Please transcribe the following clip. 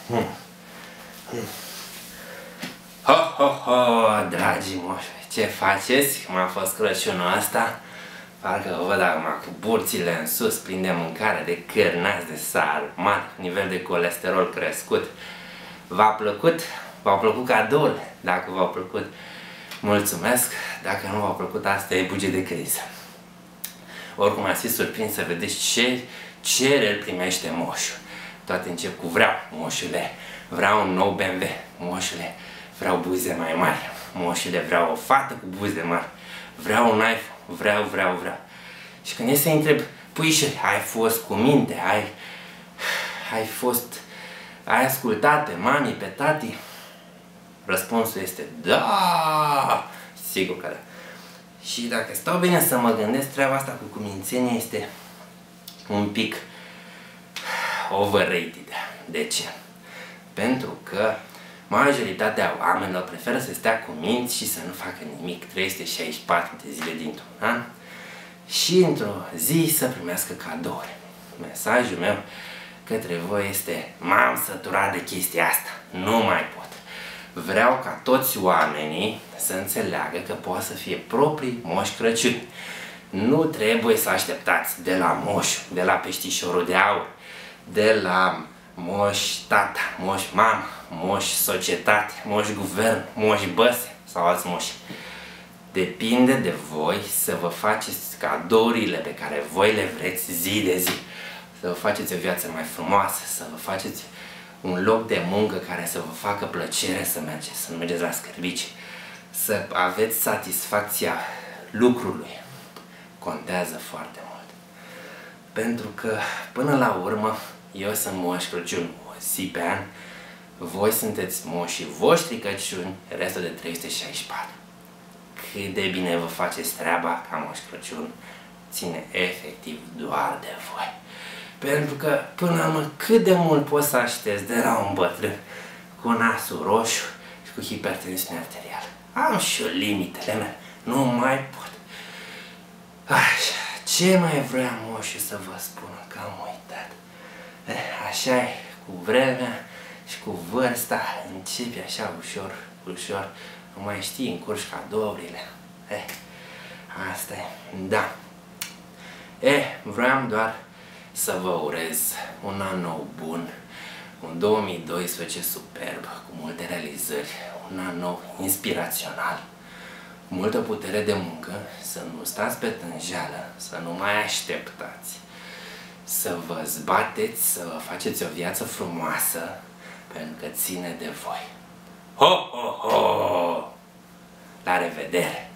Ho, ho, ho, dragii moși, ce faceți? Cum a fost Crăciunul ăsta? Parcă vă văd acum cu burțile în sus, plin de mâncare, de cârnați, de sar mari, nivel de colesterol crescut. V-a plăcut? V-au plăcut cadourile? Dacă v-au plăcut, mulțumesc. Dacă nu v-au plăcut, asta e buget de criză. Oricum ați fi surprins să vedeți ce cereri primește moșul. Toate încep cu vreau, moșule, vreau un nou BMW, moșule, vreau buze mai mari, moșule, vreau o fată cu buze mari, vreau un iPhone, vreau. Și când e să-i întreb, puișori, ai fost cu minte, ai ascultat pe mami, pe tati? Răspunsul este da, sigur că da. Și dacă stau bine să mă gândesc, treaba asta cu cumințenie este un pic overrated. De ce? Pentru că majoritatea oamenilor preferă să stea cu minți și să nu facă nimic 364 de zile dintr-un an și într-o zi să primească cadouri. Mesajul meu către voi este: m-am săturat de chestia asta, nu mai pot. Vreau ca toți oamenii să înțeleagă că poate să fie proprii Moș Crăciun. Nu trebuie să așteptați de la moș, de la peștișorul de aur, de la moș tata, moș mamă, moș societate, moș guvern, moș băse sau alți moși. Depinde de voi să vă faceți cadourile pe care voi le vreți zi de zi. Să vă faceți o viață mai frumoasă, să vă faceți un loc de muncă care să vă facă plăcere să mergeți, să nu mergeți la scârbici, să aveți satisfacția lucrului. Contează foarte mult. Pentru că, până la urmă, eu sunt Moș Crăciun o zi pe an, voi sunteți moșii voștri Crăciuni restul de 364. Cât de bine vă faceți treaba ca Moș Crăciun ține efectiv doar de voi. Pentru că, până la urmă, cât de mult poți să aștepți de la un bătrân cu nasul roșu și cu hipertensiune arterială? Am și eu limitele mele, nu mai pot. Așa, ce mai vrea moșul să vă spună că am uitat? Așa e, cu vremea și cu vârsta începe așa ușor, ușor, nu mai știi, încurci cadourile. Asta e, da. Vreau doar să vă urez un an nou bun, un 2012 superb, cu multe realizări, un an nou inspirațional, multă putere de muncă, să nu stați pe tânjeală, să nu mai așteptați, să vă zbateți, să vă faceți o viață frumoasă, pentru că ține de voi. Ho, ho, ho! La revedere!